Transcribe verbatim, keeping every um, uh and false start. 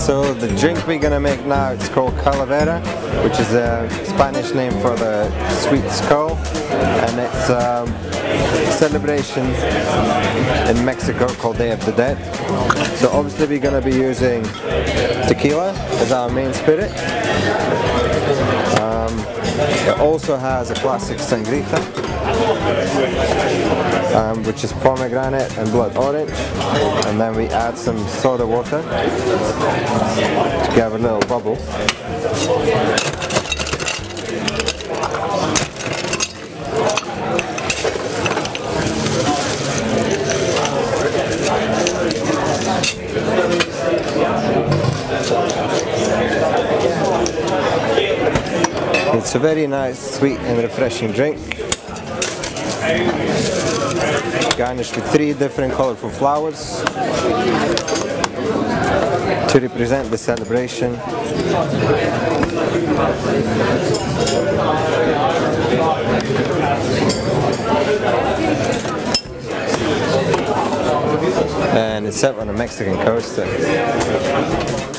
So the drink we're gonna make now, it's called Calavera, which is a Spanish name for the sweet skull, and it's a celebration in Mexico called Day of the Dead. So obviously we're gonna be using tequila as our main spirit. Um, it also has a classic sangrita, um, which is pomegranate and blood orange, and then we add some soda water to give a little bubble. It's a very nice, sweet and refreshing drink, garnished with three different colorful flowers to represent the celebration. And it's set on a Mexican coaster.